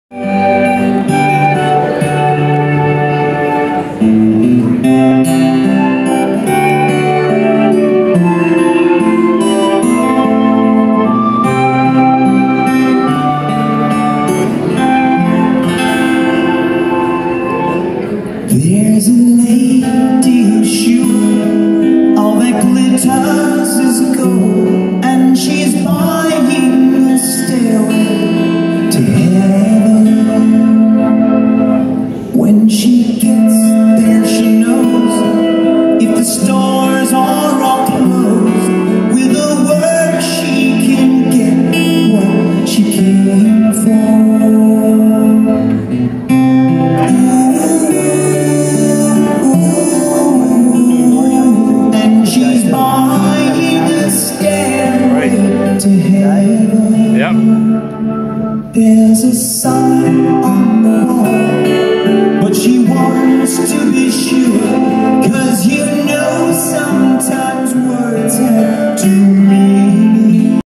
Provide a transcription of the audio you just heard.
There's a lady who's sure all that glitters is gold, and she's buying a stairway to heaven. When she gets there, she knows if the stores are all closed, with a word she can get what she came for. To heaven. Yep. There's a sign on the wall